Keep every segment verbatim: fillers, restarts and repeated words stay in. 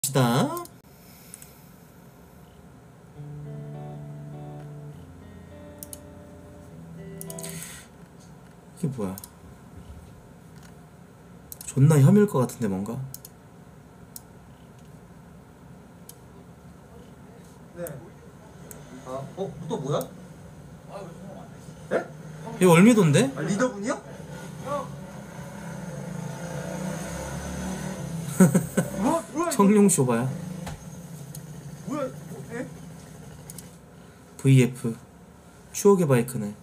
시다. 이게 뭐야? 존나 혐일 것 같은데 뭔가? 네. 아, 어? 또 뭐야? 네? 얘 월미도인데? 아, 리더분이요? 뭐? 뭐야? 청룡 쇼바야. 뭐야? 예? 브이에프 추억의 바이크네.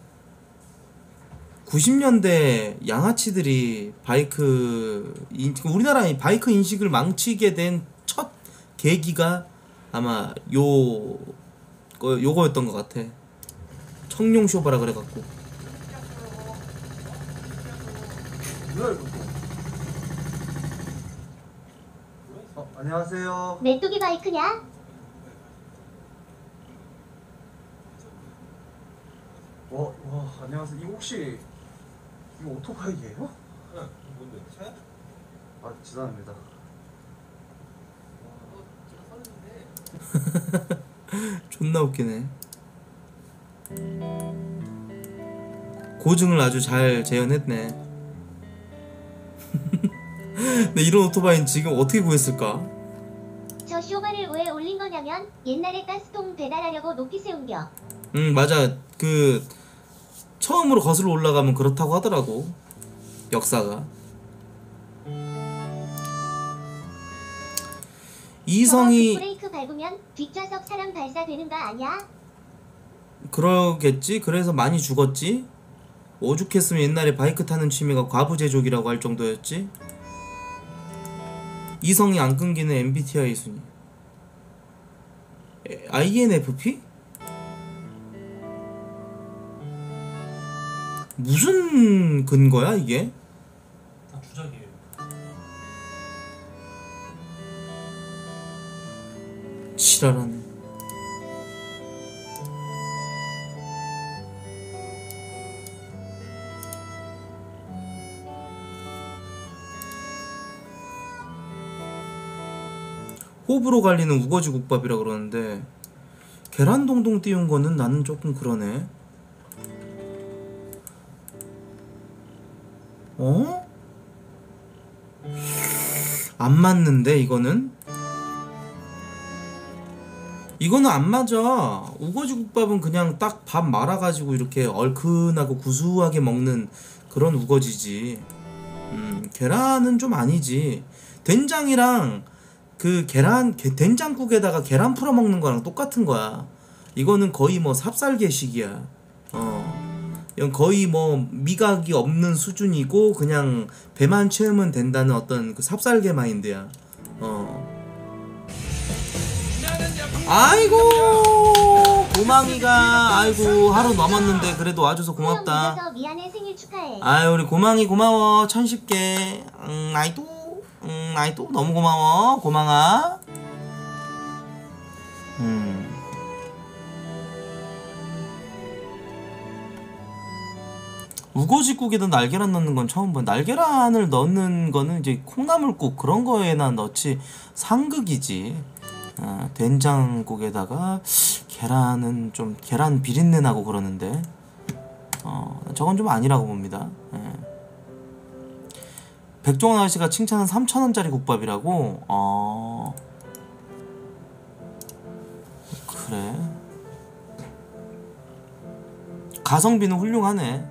구십 년대 양아치들이 바이크 인, 우리나라 바이크 인식을 망치게 된 첫 계기가 아마 요 거, 요거였던 것 같아. 청룡 쇼바라 그래갖고. 뭐야 이거 또? 어, 안녕하세요. 메뚜기 바이크냐? 와, 와, 안녕하세요. 이거 혹시 이거 오토바이예요? 응, 뭔데? 차야? 아, 죄송합니다. 존나 웃기네. 고증을 아주 잘 재현했네. 근데 이런 오토바이는 지금 어떻게 구했을까? 저 쇼바를 왜 올린 거냐면 옛날에 가스통 배달하려고 높이 세운겨. 응 맞아. 그 처음으로 거슬러 올라가면 그렇다고 하더라고, 역사가. 이성이 저거 브레이크 밟으면 뒷좌석 사람 발사되는 거 아니야? 그러겠지. 그래서 많이 죽었지. 오죽했으면 옛날에 바이크 타는 취미가 과부제족이라고 할 정도였지. 이성이 안 끊기는 엠비티아이 순위. 아이엔에프피? 무슨 근거야 이게? 다 주작이에요. 지랄하네. 호불호 갈리는 우거지 국밥이라 그러는데 계란 동동 띄운 거는 나는 조금 그러네. 어? 안 맞는데 이거는? 이거는 안 맞아. 우거지 국밥은 그냥 딱 밥 말아가지고 이렇게 얼큰하고 구수하게 먹는 그런 우거지지. 음, 계란은 좀 아니지. 된장이랑 그 계란, 게, 된장국에다가 계란 풀어 먹는 거랑 똑같은 거야. 이거는 거의 뭐 삽살개식이야. 어. 이건 거의 뭐 미각이 없는 수준이고 그냥 배만 채우면 된다는 어떤 그 삽살개 마인드야. 어. 아이고 고망이가 아이고 하루 넘었는데 그래도 와줘서 고맙다. 늦어서 미안해. 생일 축하해. 아유 우리 고망이 고마워. 천십 개. 응 아이도 응 아이도 너무 고마워 고망아. 음. 우거지국에다 날계란 넣는 건 처음 봐. 날계란을 넣는 거는 이제 콩나물국 그런 거에나 넣지 상극이지. 아, 된장국에다가 계란은 좀 계란 비린내 나고 그러는데 어 저건 좀 아니라고 봅니다. 예. 백종원 아저씨가 칭찬한 삼천 원짜리 국밥이라고. 어 그래. 가성비는 훌륭하네.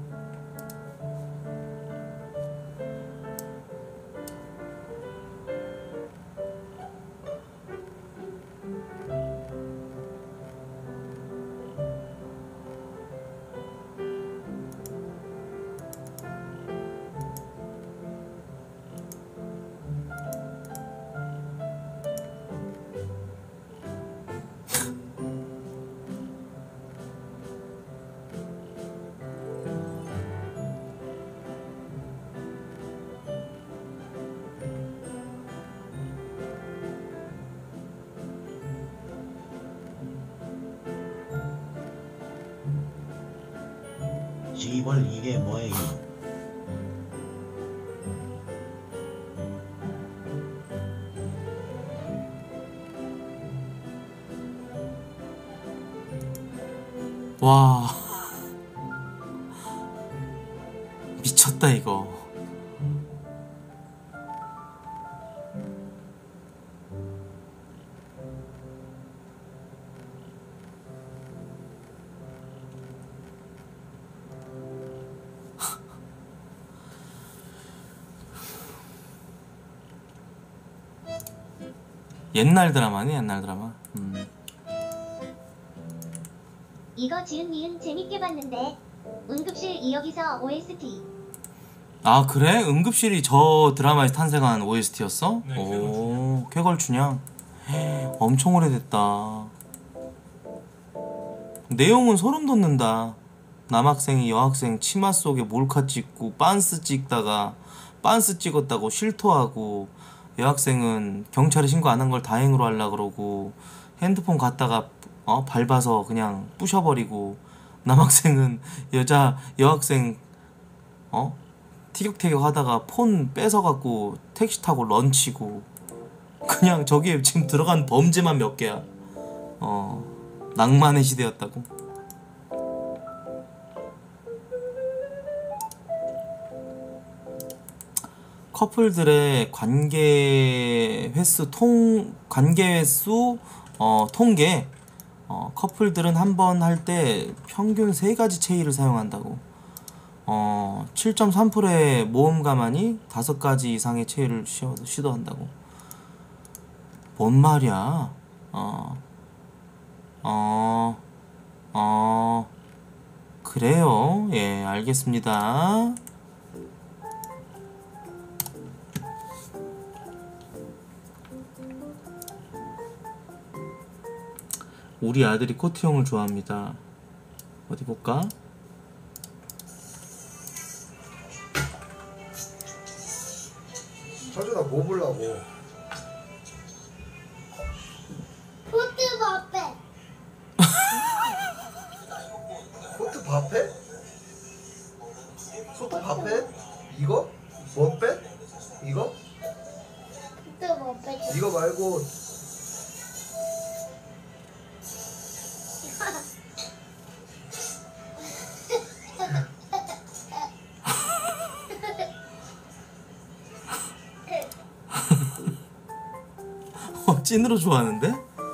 시벌 이게 뭐예요? 와 미쳤다 이거. 옛날 드라마네 옛날 드라마. 음. 이거 지은 니은 재밌게 봤는데 응급실 이역에서 오에스티. 아 그래? 응급실이 저 드라마에서 탄생한 오에스티였어? 네, 오 쾌걸춘향. 엄청 오래됐다. 내용은 소름 돋는다. 남학생이 여학생 치마 속에 몰카 찍고 빤스 찍다가 빤스 찍었다고 실토하고, 여학생은 경찰에 신고 안 한 걸 다행으로 하려 그러고 핸드폰 갖다가 어 밟아서 그냥 부셔버리고, 남학생은 여자 여학생 어 티격태격 하다가 폰 뺏어갖고 택시 타고 런치고. 그냥 저기에 지금 들어간 범죄만 몇 개야. 어 낭만의 시대였다고. 커플들의 관계 횟수 통 관계 횟수 어 통계. 어 커플들은 한 번 할 때 평균 세 가지 체위를 사용한다고. 어 칠 점 삼 퍼센트의 모험가만이 다섯 가지 이상의 체위를 시도, 시도한다고. 뭔 말이야? 어, 어, 어, 그래요. 예, 알겠습니다. 우리 아들이 코트 형을 좋아합니다. 어디 볼까? 서준아 뭐 보려고? 포트 밥배. 포트 밥해? 소트 밥해? 이거? 뭐 빼? 이거? 포트 밥배. 이거 말고 어, 찐으로 좋아하는데?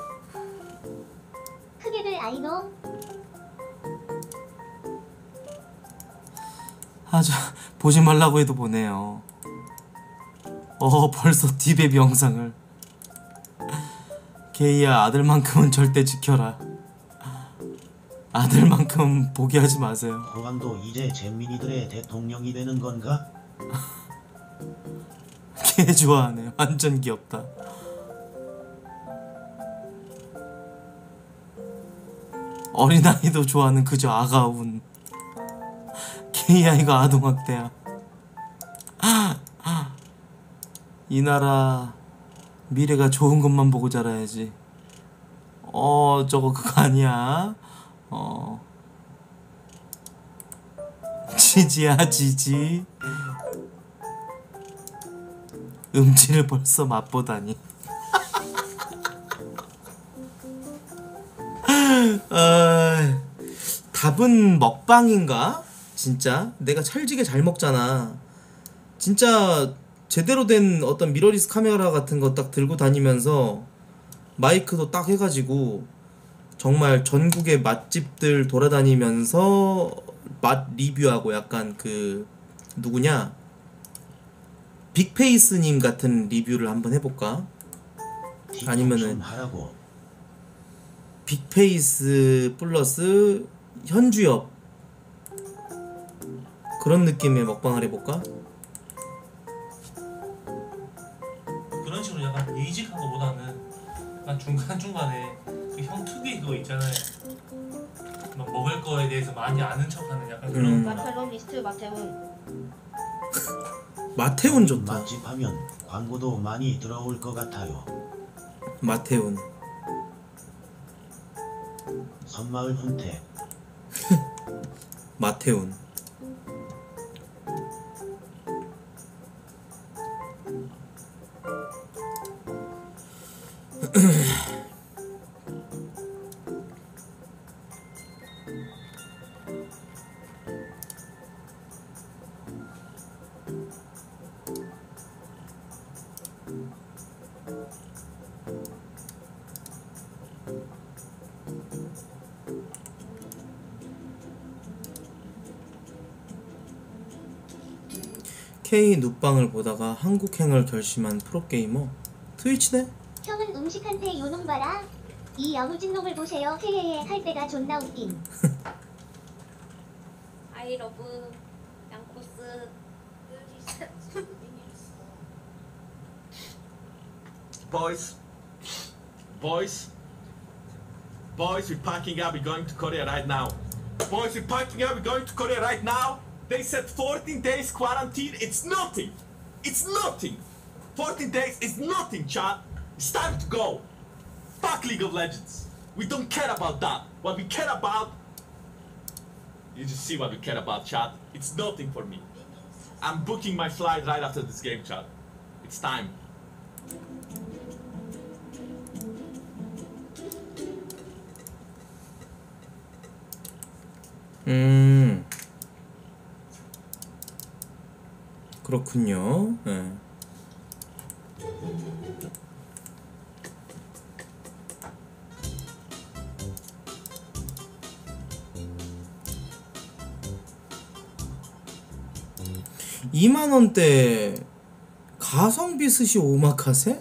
크게들 아이노. 아주 보지 말라고 해도 보네요. 어 벌써 디베비 영상을. 게이야 아들만큼은 절대 지켜라. 아들만큼 포기하지 마세요. 호감도 이제 잼민이들의 대통령이 되는 건가? 개 좋아하네. 완전 귀엽다. 어린아이도 좋아하는 그저 아가운 게이아이가 아동학대야. 이 나라 미래가 좋은 것만 보고 자라야지. 어 저거 그거 아니야. 어 지지야 지지. 음치를 벌써 맛보다니. 아, 답은 먹방인가? 진짜 내가 찰지게 잘 먹잖아. 진짜 제대로 된 어떤 미러리스 카메라 같은 거 딱 들고 다니면서 마이크도 딱 해가지고 정말 전국의 맛집들 돌아다니면서 맛 리뷰하고, 약간 그 누구냐 빅페이스님 같은 리뷰를 한번 해볼까? 아니면은 하라고. 빅페이스 플러스 현주엽 그런 느낌의 먹방을 해볼까? 그런 식으로 약간 예의직한 거보다는 약간 중간중간에 그 형 특유의 그거 있잖아요. 막 먹을 거에 대해서 많이 아는 척하는 약간 그런 음. 거나. 마테론리스트 마테온. 마태훈 좋다. 맛집 하면 광고도 많이 들어올 것 같아요. 마태훈. 선마을 훈태. 마태훈. K 눕방을 보다가 한국행을 결심한 프로게이머 트위치네? 형은 음식한테 요놈 봐라. 이 여무진 놈을 보세요. 헤헤헤 할 때가 존나 웃김. 아이러브 양코스. Boys, boys, boys, we're packing up. We're going to Korea right now. Boys, we're packing up. We're going to Korea right now. They said fourteen days quarantine. It's nothing. It's nothing. fourteen days is nothing, chat. It's time to go. Fuck League of Legends. We don't care about that. What we care about, you just see what we care about, chat. It's nothing for me. I'm booking my flight right after this game, chat. It's time. 음 그렇군요. 네. 이만 원대 가성비 스시 오마카세?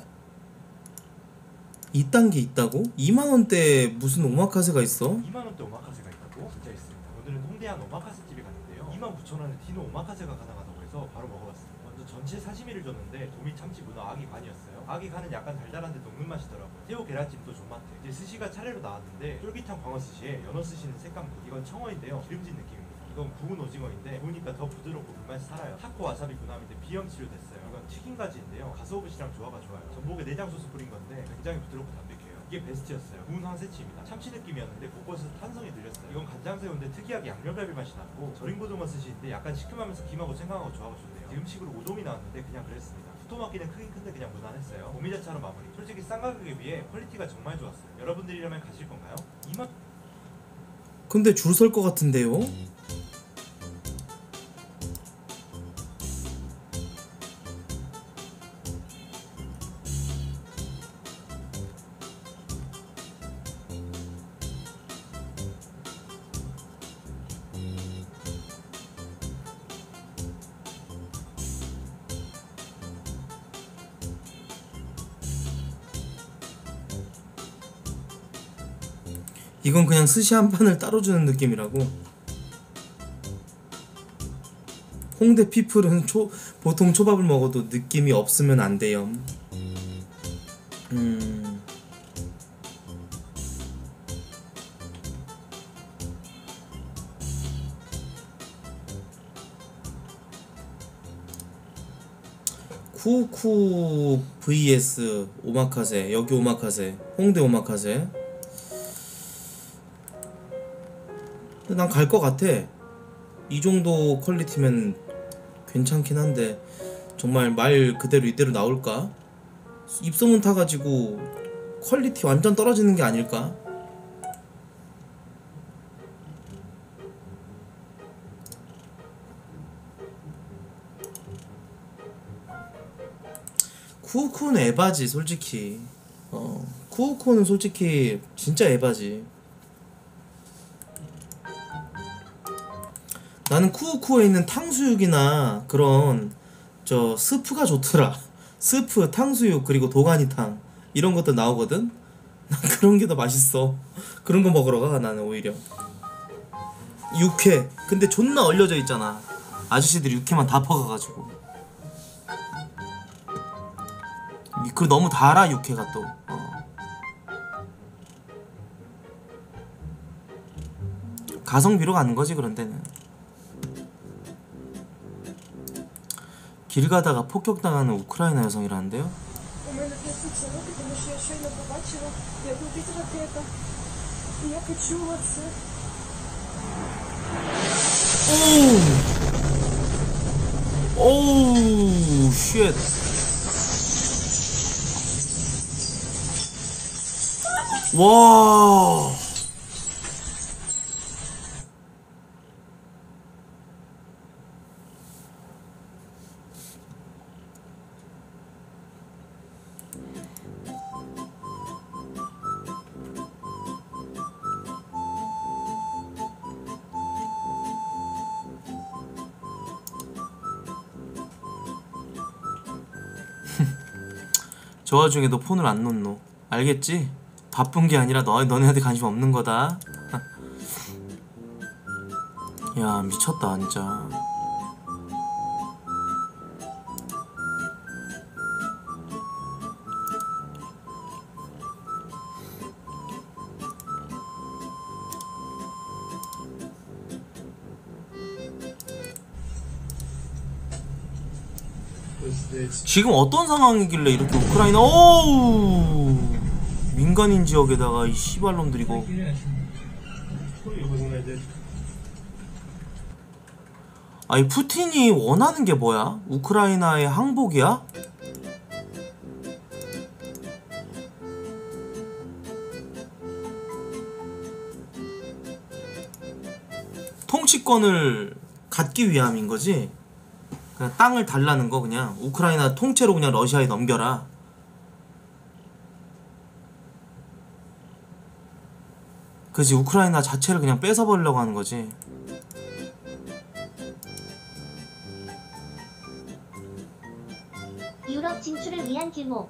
이딴 게 있다고? 이만 원대 무슨 오마카세가 있어? 이만 원대 오마카세가 있다고? 진짜 있습니다. 오늘은 홍대한 오마카세 집에 갔는데요. 이만 구천 원에 디노 오마카세가 가능하다고 해서 바로 먹어봤습니다. 먼저 전체 사시미를 줬는데 도미 참치 문어 아기 간이었어요. 아기 간은 약간 달달한데 녹는 맛이더라고요. 새우 계란찜도 존맛해. 이제 스시가 차례로 나왔는데 쫄깃한 광어 스시에 연어 스시는 색감도. 이건 청어인데요. 기름진 느낌입니다. 이건 구운 오징어인데 구우니까 더 부드럽고 불맛이 살아요. 타코 와사비 군함인데 비염 치료됐어요. 이건 튀김가지인데요. 가스오부시랑 조화가 좋아요. 전복에 내장 소스 뿌린 건데 굉장히 부드럽고 담백해요. 이게 베스트였어요. 구운 황새치입니다. 참치 느낌이었는데 곳곳에서 탄성이 들렸어요. 이건 간장새우인데 특이하게 양념갈비 맛이 났고 절인 고등어 스시인데 약간 시큼하면서 김하고 생강하고 조화가 좋네요. 이제 음식으로 우동이 나왔는데 그냥 그랬습니다. 토마키는 크긴 큰데 그냥 무난했어요. 오미자차로 마무리. 솔직히 싼 가격에 비해 퀄리티가 정말 좋았어요. 여러분들이라면 가실 건가요? 이만 근데 줄 설 것 같은데요? 이건 그냥 스시 한 판을 따로 주는 느낌이라고. 홍대 피플은 초, 보통 초밥을 먹어도 느낌이 없으면 안 돼요. 음. 쿠쿠 vs 오마카세. 여기 오마카세, 홍대 오마카세. 난 갈 것 같아. 이 정도 퀄리티면 괜찮긴 한데 정말 말 그대로 이대로 나올까? 입소문 타가지고 퀄리티 완전 떨어지는 게 아닐까? 쿠우쿠는 에바지 솔직히. 어 쿠우쿠는 솔직히 진짜 에바지. 나는 쿠우쿠에 있는 탕수육이나 그런 저 스프가 좋더라. 스프, 탕수육, 그리고 도가니탕 이런 것도 나오거든? 난 그런 게 더 맛있어. 그런 거 먹으러 가 나는 오히려. 육회 근데 존나 얼려져 있잖아. 아저씨들이 육회만 다 퍼가가지고. 그 너무 달아 육회가 또. 어. 가성비로 가는 거지 그런 데는. 길 가다가 폭격당하는 우크라이나 여성이라는데요? У мене трясуться руки, тому що я щойно побачила, як летить ракета. І я почула це. 오우 쉣. 와. 저 와중에 너 폰을 안 놓노. 알겠지? 바쁜 게 아니라 너, 너네한테 관심 없는 거다. 야 미쳤다 진짜. 지금 어떤 상황이길래 이렇게 우크라이나 오우 민간인 지역에다가 이 씨발놈들 이거 아니 푸틴이 원하는 게 뭐야? 우크라이나의 항복이야? 통치권을 갖기 위함인 거지? 그냥 땅을 달라는 거. 그냥 우크라이나 통째로 그냥 러시아에 넘겨라. 그지? 우크라이나 자체를 그냥 뺏어버리려고 하는 거지. 유럽 진출을 위한 길목.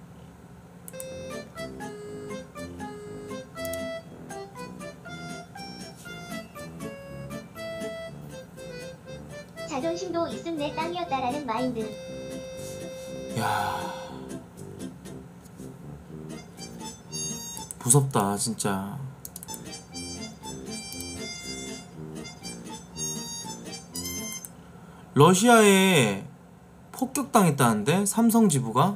자존심도 있음 내 땅이었다라는 마인드. 야 무섭다 진짜. 러시아에 폭격당했다는데 삼성 지부가.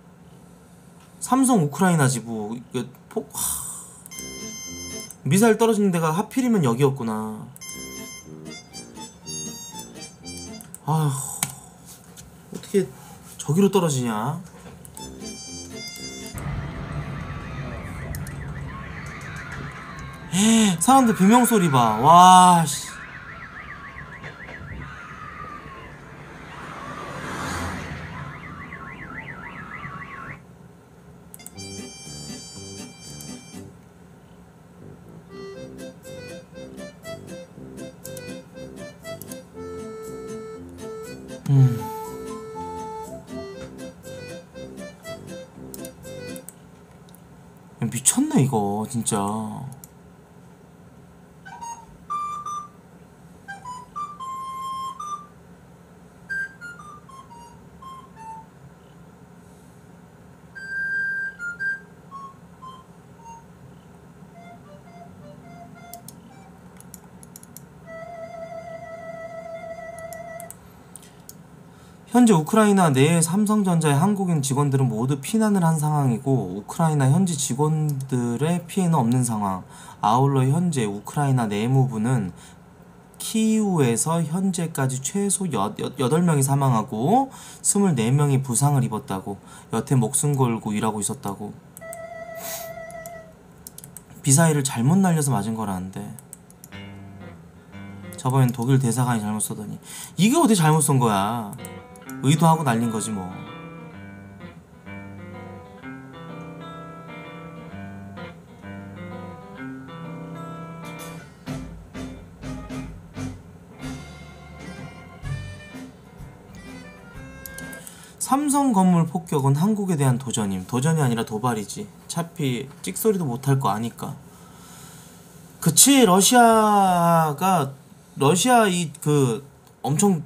삼성 우크라이나 지부 이거 폭 하... 미사일 떨어지는 데가 하필이면 여기였구나. 아휴 어떻게 저기로 떨어지냐. 에 사람들 비명소리 봐. 와 씨. 음. 미쳤네 이거 진짜. 현재 우크라이나 내의 삼성전자의 한국인 직원들은 모두 피난을 한 상황이고 우크라이나 현지 직원들의 피해는 없는 상황. 아울러 현재 우크라이나 내무부는 키이우에서 현재까지 최소 여덟 명이 사망하고 스물네 명이 부상을 입었다고. 여태 목숨 걸고 일하고 있었다고. 미사일을 잘못 날려서 맞은 거라는데 저번엔 독일 대사관이 잘못 쏘더니 이게 어디 잘못 쏜 거야. 의도하고 날린 거지 뭐. 삼성 건물 폭격은 한국에 대한 도전임. 도전이 아니라 도발이지. 차피 찍소리도 못할 거 아니까. 그치. 러시아가 러시아 이 그 엄청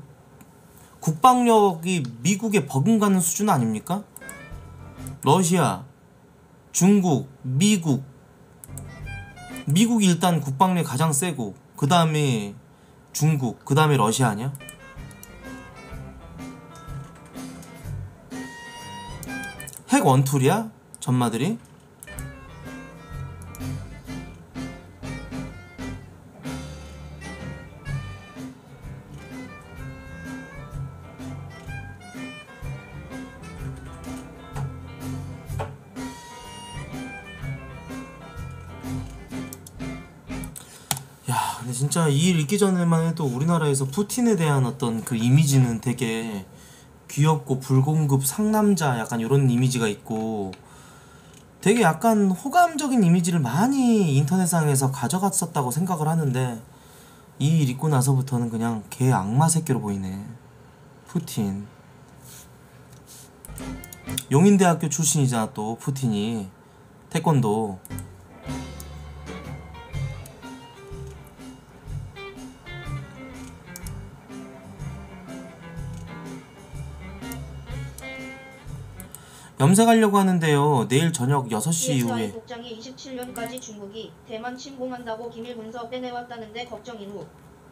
국방력이 미국에 버금가는 수준 아닙니까? 러시아, 중국, 미국. 미국이 일단 국방력이 가장 세고 그 다음에 중국, 그 다음에 러시아 아니야? 핵 원툴이야? 전마들이? 근데 진짜 이 일 있기 전에만 해도 우리나라에서 푸틴에 대한 어떤 그 이미지는 되게 귀엽고 불공급 상남자 약간 이런 이미지가 있고 되게 약간 호감적인 이미지를 많이 인터넷상에서 가져갔었다고 생각을 하는데 이 일 있고 나서부터는 그냥 개 악마 새끼로 보이네 푸틴. 용인대학교 출신이잖아 또 푸틴이. 태권도. 염색하려고 하는데요. 내일 저녁 여섯 시 이후에. 국장이 이십칠 년까지 중국이 대만 침공한다고 기밀 문서 빼내왔다는데 걱정인 후.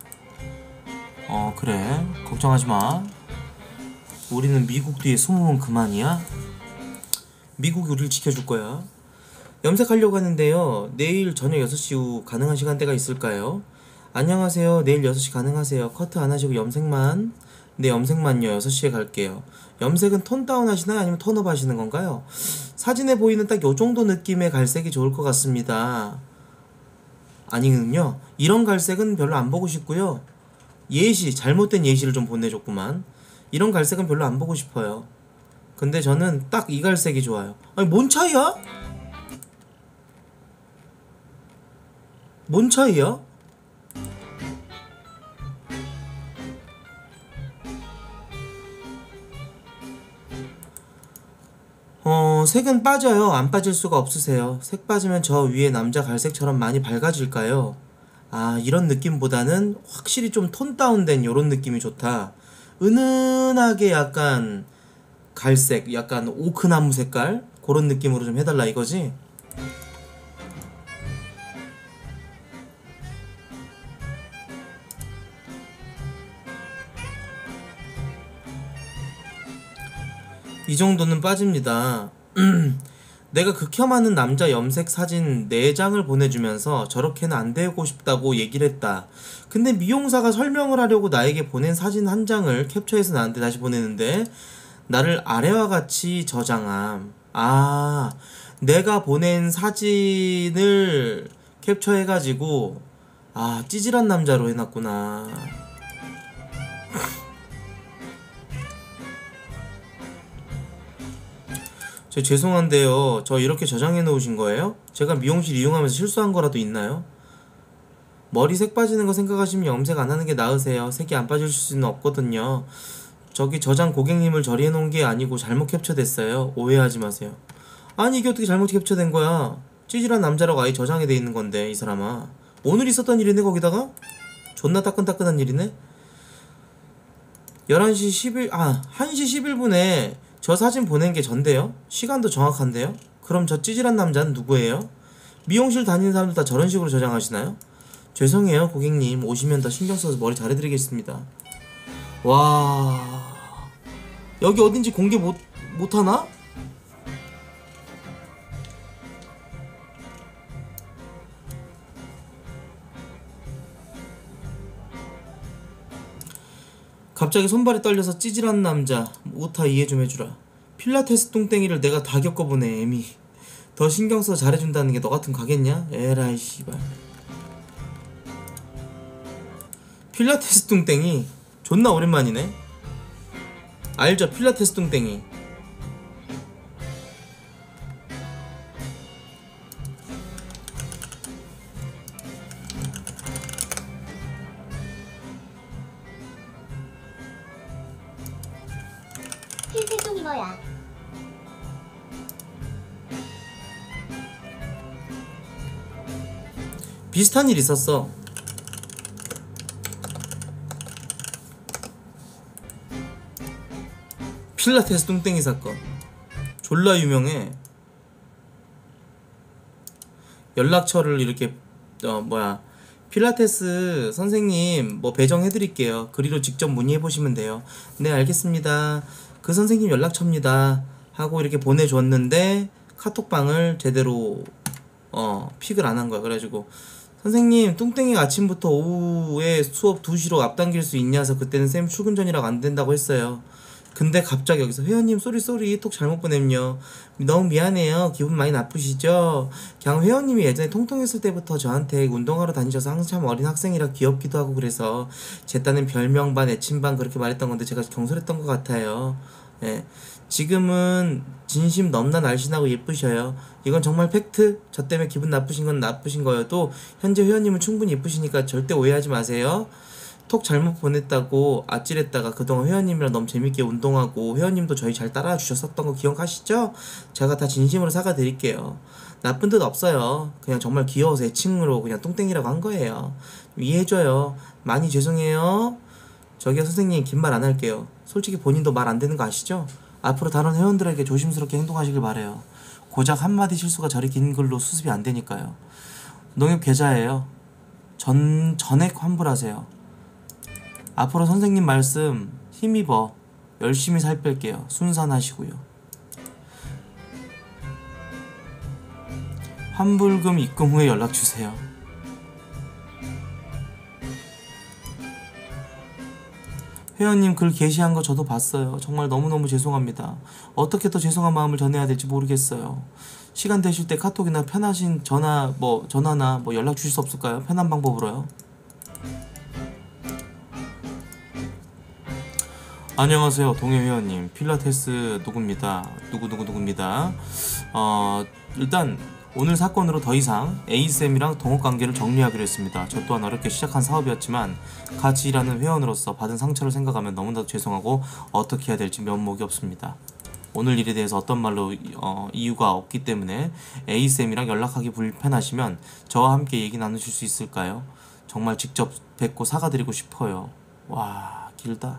어 그래 걱정하지마. 우리는 미국 뒤에 숨으면 그만이야. 미국이 우리를 지켜줄 거야. 염색하려고 하는데요. 내일 저녁 여섯 시 이후 가능한 시간대가 있을까요? 안녕하세요. 내일 여섯 시 가능하세요. 커트 안 하시고 염색만. 네 염색만요. 여섯 시에 갈게요. 염색은 톤 다운 하시나요? 아니면 톤업 하시는 건가요? 사진에 보이는 딱 요정도 느낌의 갈색이 좋을 것 같습니다. 아니군요. 이런 갈색은 별로 안 보고 싶고요. 예시, 잘못된 예시를 좀 보내줬구만. 이런 갈색은 별로 안 보고 싶어요. 근데 저는 딱 이 갈색이 좋아요. 아니 뭔 차이야? 뭔 차이야? 어, 색은 빠져요. 안 빠질 수가 없으세요. 색 빠지면 저 위에 남자 갈색처럼 많이 밝아질까요? 아, 이런 느낌보다는 확실히 좀 톤 다운된 요런 느낌이 좋다. 은은하게 약간 갈색, 약간 오크나무 색깔? 그런 느낌으로 좀 해달라 이거지? 이 정도는 빠집니다. 내가 극혐하는 남자 염색 사진 네 장을 보내주면서 저렇게는 안 되고 싶다고 얘기를 했다. 근데 미용사가 설명을 하려고 나에게 보낸 사진 한 장을 캡처해서 나한테 다시 보내는데 나를 아래와 같이 저장함. 아, 내가 보낸 사진을 캡처해가지고 아, 찌질한 남자로 해놨구나. 저 죄송한데요. 저 이렇게 저장해 놓으신 거예요? 제가 미용실 이용하면서 실수한 거라도 있나요? 머리 색 빠지는 거 생각하시면 염색 안 하는 게 나으세요. 색이 안 빠질 수는 없거든요. 저기 저장 고객님을 저리해 놓은 게 아니고 잘못 캡처됐어요. 오해하지 마세요. 아니 이게 어떻게 잘못 캡처된 거야? 찌질한 남자라고 아예 저장이 돼 있는 건데 이 사람아. 오늘 있었던 일이네 거기다가? 존나 따끈따끈한 일이네? 열한 시 십일, 아, 한 시 십일 분에 저 사진 보낸 게 전데요? 시간도 정확한데요? 그럼 저 찌질한 남자는 누구예요? 미용실 다니는 사람들 다 저런 식으로 저장하시나요? 죄송해요 고객님. 오시면 더 신경 써서 머리 잘해드리겠습니다. 와... 여기 어딘지 공개 못, 못하나? 갑자기 손발이 떨려서 찌질한 남자 오타 이해 좀 해주라. 필라테스 똥땡이를 내가 다 겪어보네. 애미 더 신경써 잘해준다는 게 너 같은 가겠냐? 에라이 씨발. 필라테스 똥땡이 존나 오랜만이네. 알죠? 필라테스 똥땡이. 필테똥이 뭐야? 비슷한 일 있었어. 필라테스 뚱땡이 사건 졸라 유명해. 연락처를 이렇게 어 뭐야 필라테스 선생님 뭐 배정해드릴게요. 그리로 직접 문의해보시면 돼요. 네 알겠습니다. 그 선생님 연락처입니다 하고 이렇게 보내줬는데 카톡방을 제대로 어 픽을 안 한 거야. 그래가지고 선생님 뚱땡이가 아침부터 오후에 수업 두 시로 앞당길 수 있냐서 그때는 쌤 출근 전이라고 안 된다고 했어요. 근데 갑자기 여기서 회원님 쏘리 쏘리 톡 잘못 보냄요. 너무 미안해요. 기분 많이 나쁘시죠? 그냥 회원님이 예전에 통통했을 때부터 저한테 운동하러 다니셔서 한참 어린 학생이라 귀엽기도 하고 그래서 제 딴엔 별명 반 애칭 반 그렇게 말했던 건데 제가 경솔했던 것 같아요. 예. 지금은 진심 넘나 날씬하고 예쁘셔요. 이건 정말 팩트. 저 때문에 기분 나쁘신 건 나쁘신 거여도 현재 회원님은 충분히 예쁘시니까 절대 오해하지 마세요. 톡 잘못 보냈다고 아찔했다가 그동안 회원님이랑 너무 재밌게 운동하고 회원님도 저희 잘 따라와 주셨었던 거 기억하시죠? 제가 다 진심으로 사과드릴게요. 나쁜 뜻 없어요. 그냥 정말 귀여워서 애칭으로 그냥 똥땡이라고 한 거예요. 이해해줘요. 많이 죄송해요. 저기요 선생님, 긴 말 안 할게요. 솔직히 본인도 말 안 되는 거 아시죠? 앞으로 다른 회원들에게 조심스럽게 행동하시길 바래요. 고작 한마디 실수가 저리 긴 글로 수습이 안 되니까요. 농협 계좌예요. 전, 전액 환불하세요. 앞으로 선생님 말씀 힘입어 열심히 살 뺄게요. 순산하시고요. 환불금 입금 후에 연락주세요. 회원님 글 게시한 거 저도 봤어요. 정말 너무너무 죄송합니다. 어떻게 더 죄송한 마음을 전해야 될지 모르겠어요. 시간 되실 때 카톡이나 편하신 전화 뭐 전화나 뭐 연락 주실 수 없을까요? 편한 방법으로요. 안녕하세요 동해 회원님, 필라테스 누구입니다. 누구누구누구입니다. 어 일단 오늘 사건으로 더 이상 에이쌤이랑 동업관계를 정리하기로 했습니다. 저 또한 어렵게 시작한 사업이었지만 같이 일하는 회원으로서 받은 상처를 생각하면 너무나도 죄송하고 어떻게 해야 될지 면목이 없습니다. 오늘 일에 대해서 어떤 말로 어, 이유가 없기 때문에 에이쌤이랑 연락하기 불편하시면 저와 함께 얘기 나누실 수 있을까요? 정말 직접 뵙고 사과드리고 싶어요. 와, 길다.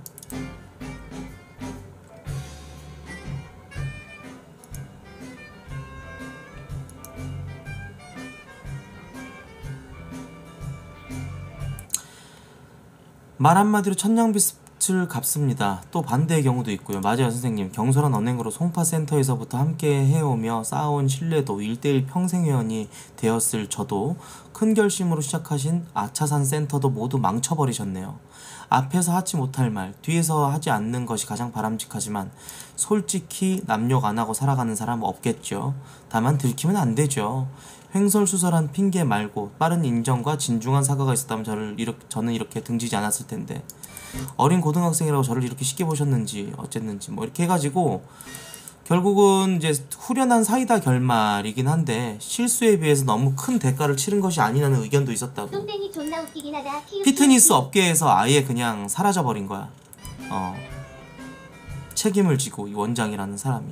말 한마디로 천냥빚을 갚습니다. 또 반대의 경우도 있고요. 맞아요 선생님. 경솔한 언행으로 송파센터에서부터 함께 해오며 쌓아온 신뢰도 일대일 평생회원이 되었을 저도 큰 결심으로 시작하신 아차산 센터도 모두 망쳐버리셨네요. 앞에서 하지 못할 말, 뒤에서 하지 않는 것이 가장 바람직하지만 솔직히 남욕 안하고 살아가는 사람 없겠죠. 다만 들키면 안되죠. 횡설수설한 핑계 말고 빠른 인정과 진중한 사과가 있었다면 저를 이렇게, 저는 이렇게 등지지 않았을 텐데 어린 고등학생이라고 저를 이렇게 쉽게 보셨는지 어쨌는지 뭐 이렇게 해가지고 결국은 이제 후련한 사이다 결말이긴 한데 실수에 비해서 너무 큰 대가를 치른 것이 아니라는 의견도 있었다고. 똥땡이 존나 웃기긴 하다. 키우, 피트니스 키우, 업계에서 아예 그냥 사라져버린 거야. 어 책임을 지고 이 원장이라는 사람이.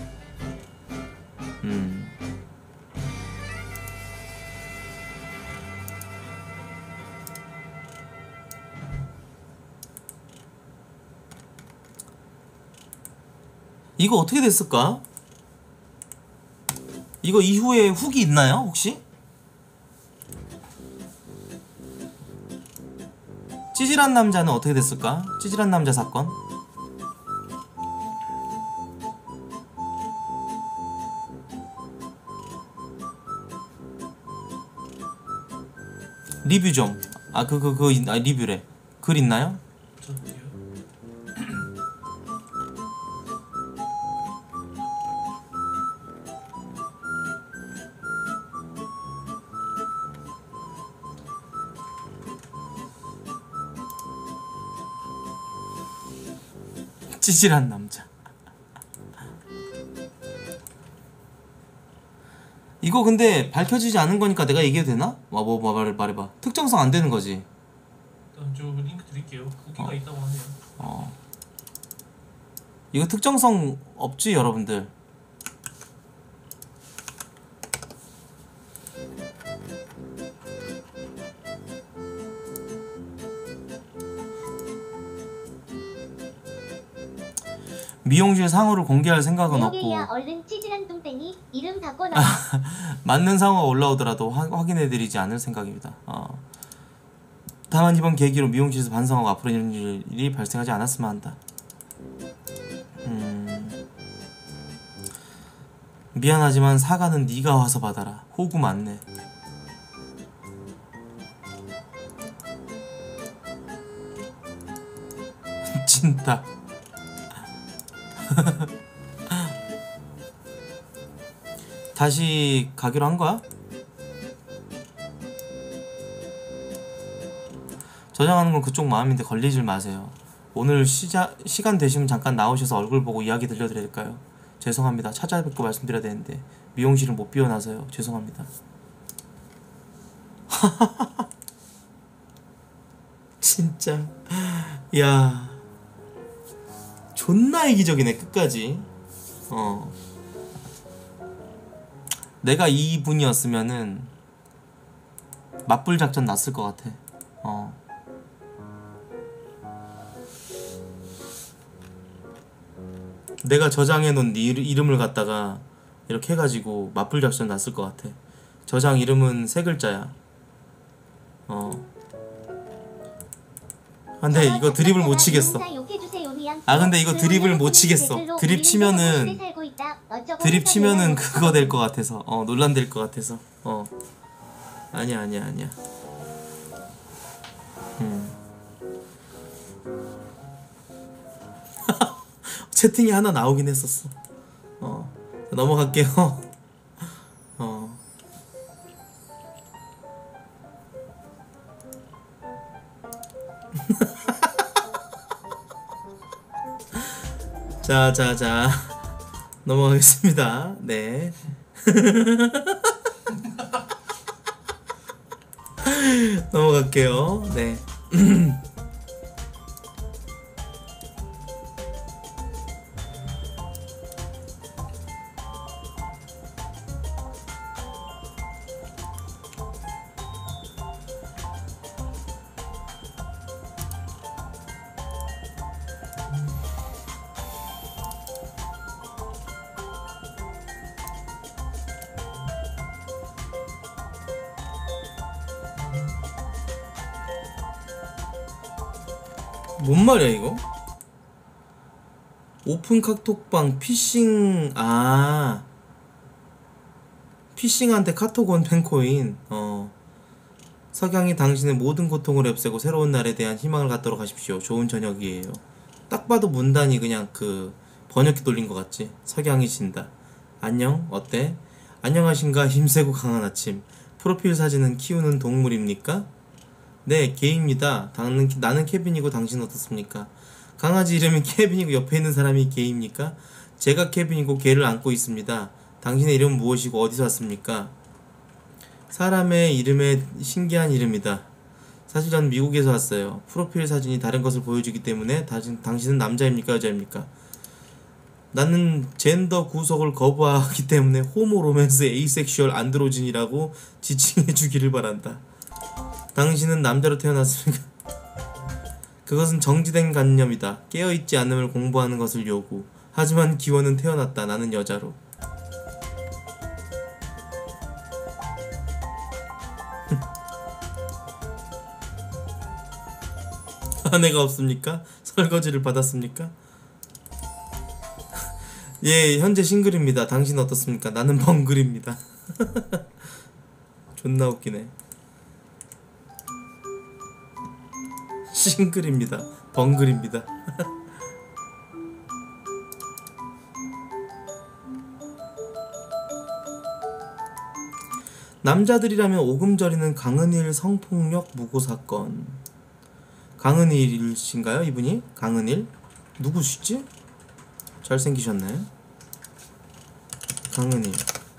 음 이거 어떻게 됐을까? 이거 이후에 훅이 있나요 혹시? 찌질한 남자는 어떻게 됐을까? 찌질한 남자 사건? 리뷰 좀. 아 그 그 그 아, 리뷰래. 글 있나요? 저도요. 찌질한 남자. 이거 근데 밝혀지지 않은 거니까 내가 얘기해도 되나? 뭐, 뭐, 뭐 말해, 말해봐. 특정성 안 되는 거지. 일단 저 링크 드릴게요. 후기가 어. 있다고 하네요. 어. 이거 특정성 없지 여러분들. 미용실 상호를 공개할 생각은 없고 내용이야 얼른 찌질한 똥땡이 이름 바꿔놔. 맞는 상호가 올라오더라도 화, 확인해드리지 않을 생각입니다. 어. 다만 이번 계기로 미용실에서 반성하고 앞으로 이런 일이 발생하지 않았으면 한다. 음... 미안하지만 사과는 네가 와서 받아라. 호구 맞네. 진짜 다시 가기로 한 거야? 저장하는 건 그쪽 마음인데 걸리질 마세요. 오늘 시자, 시간 되시면 잠깐 나오셔서 얼굴 보고 이야기 들려드릴까요? 죄송합니다. 찾아뵙고 말씀드려야 되는데 미용실을 못 비워놔서요. 죄송합니다. 진짜. 야, 존나 이기적이네 끝까지. 어. 내가 이분이었으면은 맞불 작전 났을 것 같아. 어. 내가 저장해놓은 네 이름을 갖다가 이렇게 해가지고 맞불 작전 났을 것 같아. 저장 이름은 세 글자야. 어. 근데 이거 드립을 못 치겠어. 아 근데 이거 드립을 못 치겠어. 드립 치면은 드립 치면은 그거 될 것 같아서. 어 논란 될 것 같아서. 어 아니야 아니야 아니야. 음. 채팅이 하나 나오긴 했었어. 어 넘어갈게요. 어. 자, 자, 자. 넘어가겠습니다. 네. 넘어갈게요. 네. 뭔 말이야 이거? 오픈 카톡방 피싱. 아 피싱한테 카톡 온 팬코인. 어 석양이 당신의 모든 고통을 없애고 새로운 날에 대한 희망을 갖도록 하십시오. 좋은 저녁이에요. 딱 봐도 문단이 그냥 그 번역기 돌린 것 같지. 석양이 진다. 안녕 어때? 안녕하신가 힘세고 강한 아침. 프로필 사진은 키우는 동물입니까? 네, 개입니다. 나는, 나는 케빈이고 당신 어떻습니까? 강아지 이름이 케빈이고 옆에 있는 사람이 개입니까? 제가 케빈이고 개를 안고 있습니다. 당신의 이름은 무엇이고 어디서 왔습니까? 사람의 이름에 신기한 이름이다. 사실 전 미국에서 왔어요. 프로필 사진이 다른 것을 보여주기 때문에 당신, 당신은 남자입니까 여자입니까? 나는 젠더 구속을 거부하기 때문에 호모 로맨스 에이섹슈얼 안드로진이라고 지칭해 주기를 바란다. 당신은 남자로 태어났습니까? 그것은 정지된 관념이다. 깨어있지 않음을 공부하는 것을 요구. 하지만 기원은 태어났다. 나는 여자로. 아내가 없습니까? 설거지를 받았습니까? 예, 현재 싱글입니다. 당신 어떻습니까? 나는 벙글입니다. 존나 웃기네. 싱글입니다. 벙글입니다. 남자들이라면 오금저리는 강은일 성폭력 무고 사건. 강은일씨인가요 이분이? 강은일? 누구시지? 잘생기셨네. 강은일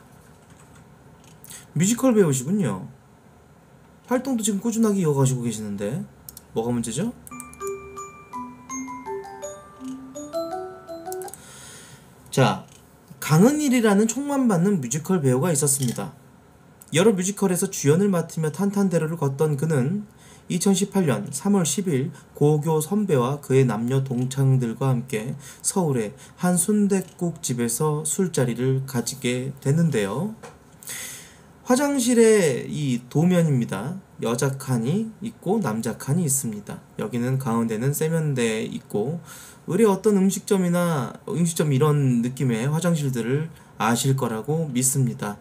뮤지컬 배우시군요. 활동도 지금 꾸준하게 이어가시고 계시는데 뭐가 문제죠? 자, 강은일이라는 총만 받는 뮤지컬 배우가 있었습니다. 여러 뮤지컬에서 주연을 맡으며 탄탄대로를 걷던 그는 이천십팔 년 삼월 십일 고교 선배와 그의 남녀 동창들과 함께 서울의 한 순댓국집에서 술자리를 가지게 되는데요. 화장실에 이 도면입니다. 여자 칸이 있고 남자 칸이 있습니다. 여기는 가운데는 세면대 있고 의뢰 어떤 음식점이나 음식점 이런 느낌의 화장실들을 아실 거라고 믿습니다.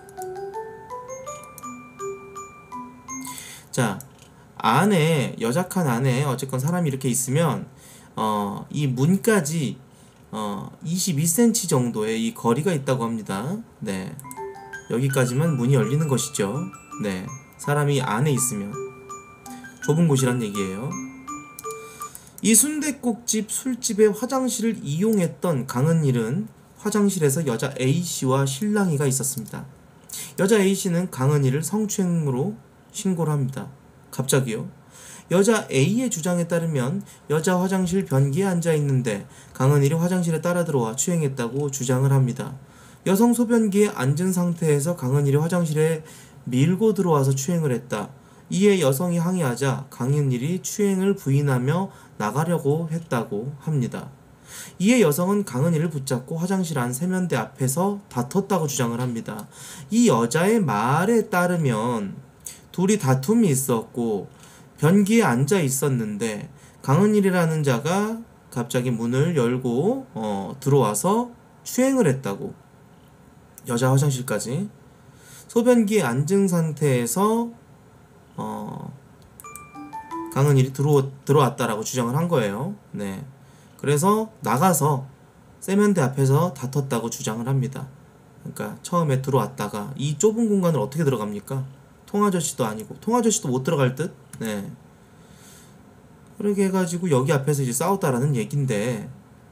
자, 안에 여자 칸 안에 어쨌건 사람이 이렇게 있으면 어, 이 문까지 어, 이십이 센티미터 정도의 이 거리가 있다고 합니다. 네, 여기까지만 문이 열리는 것이죠. 네, 사람이 안에 있으면 좁은 곳이란 얘기예요. 이 순댓국집 술집의 화장실을 이용했던 강은일은 화장실에서 여자 A씨와 실랑이가 있었습니다. 여자 A씨는 강은일을 성추행으로 신고를 합니다. 갑자기요. 여자 A의 주장에 따르면 여자 화장실 변기에 앉아 있는데 강은일이 화장실에 따라 들어와 추행했다고 주장을 합니다. 여성 소변기에 앉은 상태에서 강은일이 화장실에 밀고 들어와서 추행을 했다. 이에 여성이 항의하자 강은일이 추행을 부인하며 나가려고 했다고 합니다. 이에 여성은 강은일을 붙잡고 화장실 안 세면대 앞에서 다퉜다고 주장을 합니다. 이 여자의 말에 따르면 둘이 다툼이 있었고 변기에 앉아 있었는데 강은일이라는 자가 갑자기 문을 열고 어, 들어와서 추행을 했다고. 여자 화장실까지 소변기에 앉은 상태에서 어, 강은일이 들어, 들어왔다라고 주장을 한 거예요. 네. 그래서 나가서 세면대 앞에서 다퉜다고 주장을 합니다. 그러니까 처음에 들어왔다가 이 좁은 공간을 어떻게 들어갑니까? 통아저씨도 아니고 통아저씨도 못 들어갈 듯? 네. 그렇게 해가지고 여기 앞에서 이제 싸웠다라는 얘긴데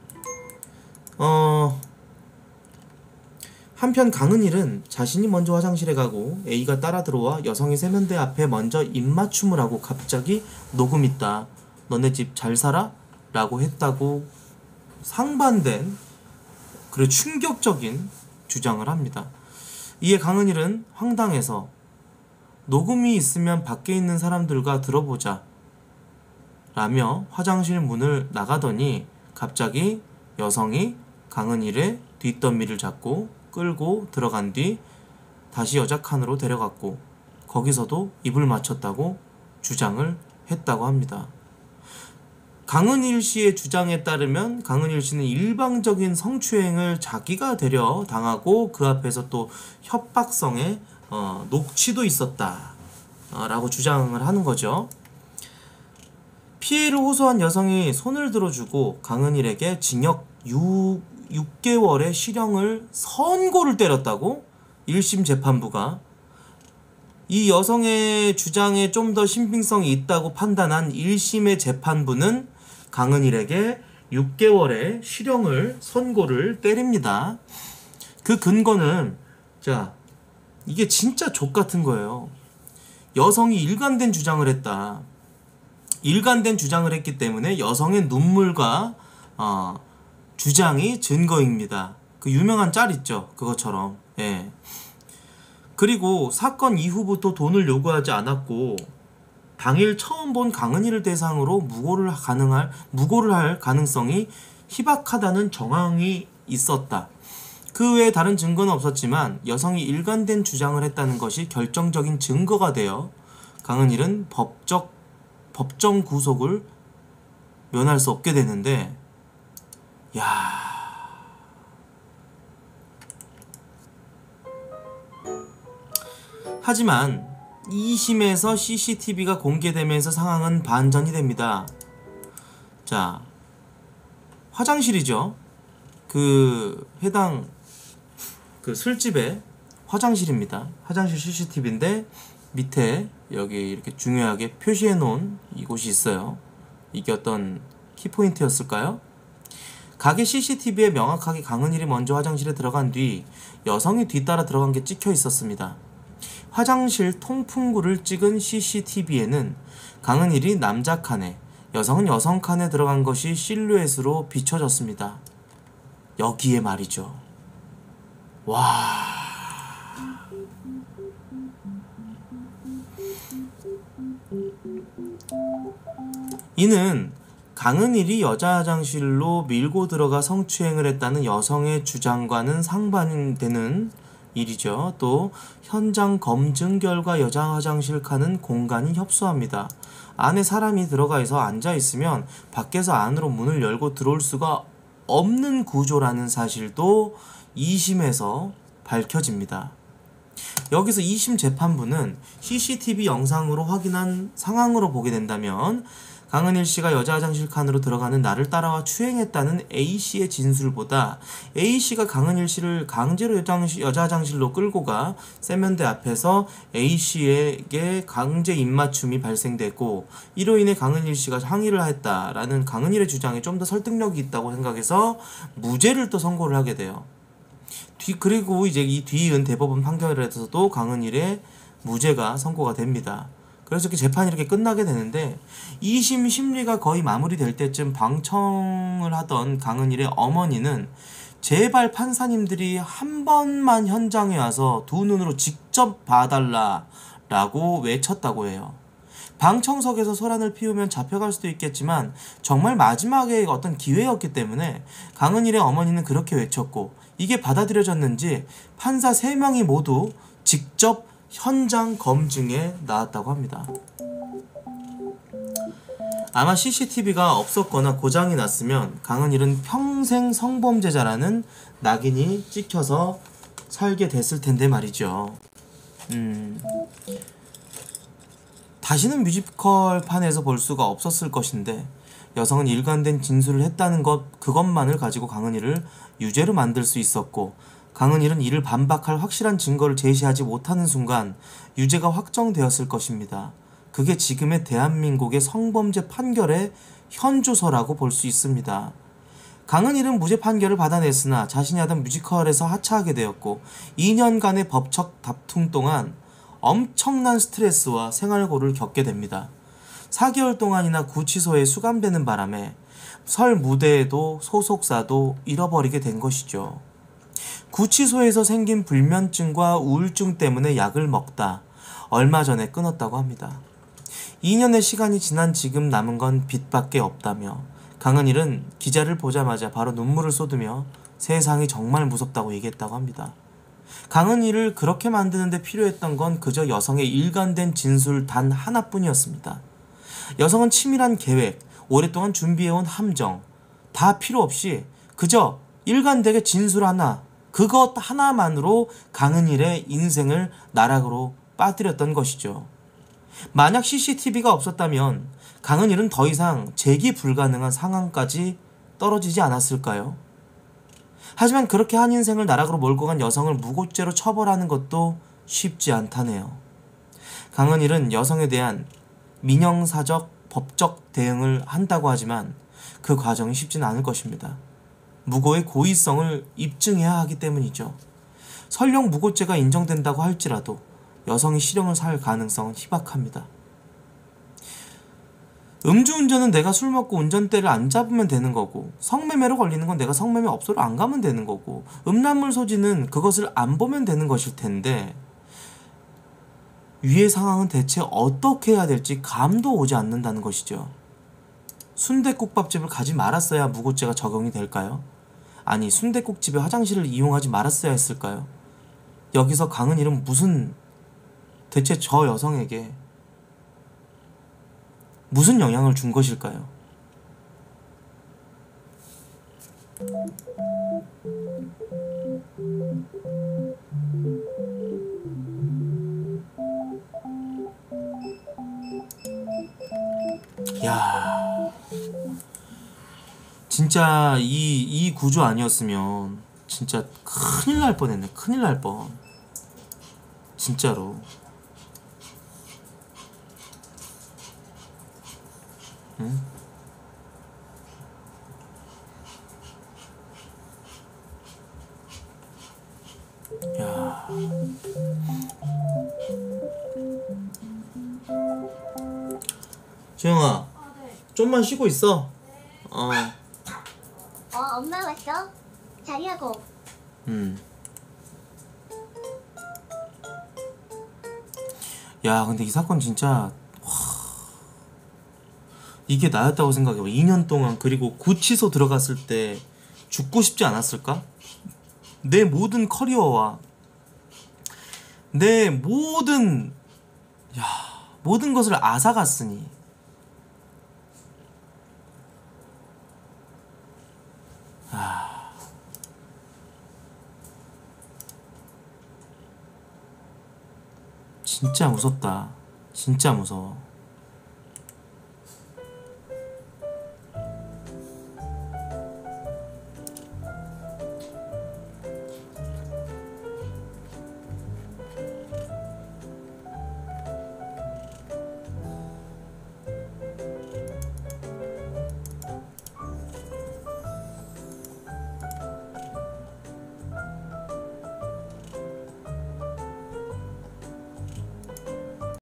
어 한편 강은일은 자신이 먼저 화장실에 가고 A가 따라 들어와 여성이 세면대 앞에 먼저 입맞춤을 하고 갑자기 녹음 있다. 너네 집 잘 살아? 라고 했다고 상반된 그리고 충격적인 주장을 합니다. 이에 강은일은 황당해서 녹음이 있으면 밖에 있는 사람들과 들어보자 라며 화장실 문을 나가더니 갑자기 여성이 강은일의 뒷덜미를 잡고 끌고 들어간 뒤 다시 여자 칸으로 데려갔고 거기서도 입을 맞췄다고 주장을 했다고 합니다. 강은일 씨의 주장에 따르면 강은일 씨는 일방적인 성추행을 자기가 되려 당하고 그 앞에서 또 협박성의 어, 녹취도 있었다 어, 라고 주장을 하는 거죠. 피해를 호소한 여성이 손을 들어주고 강은일에게 징역 육 개월의 실형을 선고를 때렸다고 일 심 재판부가. 이 여성의 주장에 좀 더 신빙성이 있다고 판단한 일 심의 재판부는 강은일에게 육 개월의 실형을 선고를 때립니다. 그 근거는 자 이게 진짜 족같은 거예요. 여성이 일관된 주장을 했다. 일관된 주장을 했기 때문에 여성의 눈물과 어, 주장이 증거입니다. 그 유명한 짤 있죠. 그것처럼. 예. 그리고 사건 이후부터 돈을 요구하지 않았고 당일 처음 본 강은일을 대상으로 무고를 가능할 무고를 할 가능성이 희박하다는 정황이 있었다. 그 외에 다른 증거는 없었지만 여성이 일관된 주장을 했다는 것이 결정적인 증거가 되어 강은일은 법적 법정 구속을 면할 수 없게 되는데, 야. 하지만 이 심에서 씨씨티비가 공개되면서 상황은 반전이 됩니다. 자, 화장실이죠. 그 해당 그 술집의 화장실입니다. 화장실 씨씨티비인데 밑에 여기 이렇게 중요하게 표시해 놓은 이곳이 있어요. 이게 어떤 키포인트였을까요? 가게 씨씨티비에 명확하게 강은일이 먼저 화장실에 들어간 뒤 여성이 뒤따라 들어간 게 찍혀 있었습니다. 화장실 통풍구를 찍은 씨씨티비에는 강은일이 남자 칸에, 여성은 여성 칸에 들어간 것이 실루엣으로 비춰졌습니다. 여기에 말이죠. 와... 이는 강은일이 여자 화장실로 밀고 들어가 성추행을 했다는 여성의 주장과는 상반되는 일이죠. 또 현장 검증 결과 여자 화장실 칸은 공간이 협소합니다. 안에 사람이 들어가 있어 앉아 있으면 밖에서 안으로 문을 열고 들어올 수가 없는 구조라는 사실도 이 심에서 밝혀집니다. 여기서 이 심 재판부는 씨씨티비 영상으로 확인한 상황으로 보게 된다면 강은일 씨가 여자 화장실 칸으로 들어가는 나를 따라와 추행했다는 A 씨의 진술보다 A 씨가 강은일 씨를 강제로 여자 화장실로 끌고 가 세면대 앞에서 A 씨에게 강제 입맞춤이 발생됐고 이로 인해 강은일 씨가 항의를 했다라는 강은일의 주장에 좀 더 설득력이 있다고 생각해서 무죄를 또 선고를 하게 돼요. 뒤 그리고 이제 이 뒤이은 대법원 판결에서도 강은일의 무죄가 선고가 됩니다. 그래서 이렇게 재판이 이렇게 끝나게 되는데 이심 심리가 거의 마무리될 때쯤 방청을 하던 강은일의 어머니는 제발 판사님들이 한 번만 현장에 와서 두 눈으로 직접 봐달라 라고 외쳤다고 해요. 방청석에서 소란을 피우면 잡혀갈 수도 있겠지만 정말 마지막에 어떤 기회였기 때문에 강은일의 어머니는 그렇게 외쳤고, 이게 받아들여졌는지 판사 세 명이 모두 직접 현장 검증에 나왔다고 합니다. 아마 씨씨티비가 없었거나 고장이 났으면 강은일은 평생 성범죄자라는 낙인이 찍혀서 살게 됐을 텐데 말이죠. 음... 다시는 뮤지컬판에서 볼 수가 없었을 것인데 여성은 일관된 진술을 했다는 것 그것만을 가지고 강은일을 유죄로 만들 수 있었고, 강은일은 이를 반박할 확실한 증거를 제시하지 못하는 순간 유죄가 확정되었을 것입니다. 그게 지금의 대한민국의 성범죄 판결의 현주소라고 볼 수 있습니다. 강은일은 무죄 판결을 받아냈으나 자신이 하던 뮤지컬에서 하차하게 되었고, 이 년간의 법적 다툼 동안 엄청난 스트레스와 생활고를 겪게 됩니다. 사 개월 동안이나 구치소에 수감되는 바람에 설 무대에도 소속사도 잃어버리게 된 것이죠. 구치소에서 생긴 불면증과 우울증 때문에 약을 먹다 얼마 전에 끊었다고 합니다. 이 년의 시간이 지난 지금 남은 건 빚밖에 없다며 강은일은 기자를 보자마자 바로 눈물을 쏟으며 세상이 정말 무섭다고 얘기했다고 합니다. 강은일을 그렇게 만드는데 필요했던 건 그저 여성의 일관된 진술 단 하나뿐이었습니다. 여성은 치밀한 계획, 오랫동안 준비해온 함정 다 필요 없이 그저 일관되게 진술 하나, 그것 하나만으로 강은일의 인생을 나락으로 빠뜨렸던 것이죠. 만약 씨씨티비가 없었다면 강은일은 더 이상 재기 불가능한 상황까지 떨어지지 않았을까요? 하지만 그렇게 한 인생을 나락으로 몰고 간 여성을 무고죄로 처벌하는 것도 쉽지 않다네요. 강은일은 여성에 대한 민형사적, 법적 대응을 한다고 하지만 그 과정이 쉽지는 않을 것입니다. 무고의 고의성을 입증해야 하기 때문이죠. 설령 무고죄가 인정된다고 할지라도 여성이 실형을 살 가능성은 희박합니다. 음주운전은 내가 술 먹고 운전대를 안 잡으면 되는 거고, 성매매로 걸리는 건 내가 성매매 업소를 안 가면 되는 거고, 음란물 소지는 그것을 안 보면 되는 것일 텐데 위의 상황은 대체 어떻게 해야 될지 감도 오지 않는다는 것이죠. 순댓국밥집을 가지 말았어야 무고죄가 적용이 될까요? 아니, 순댓국집의 화장실을 이용하지 말았어야 했을까요? 여기서 강은일은 무슨, 대체 저 여성에게 무슨 영향을 준 것일까요? 야, 진짜 이, 이 구조 아니었으면 진짜 큰일 날 뻔했네. 큰일 날 뻔. 진짜로. 응? 야. 지영아, 좀만 쉬고 있어. 어. 어, 엄마 왔어. 자리하고. 음. 야, 근데 이 사건 진짜 와, 이게 나였다고 생각해봐. 이 년 동안, 그리고 구치소 들어갔을 때 죽고 싶지 않았을까? 내 모든 커리어와 내 모든, 야, 모든 것을 앗아갔으니 아, 진짜 무섭다. 진짜 무서워.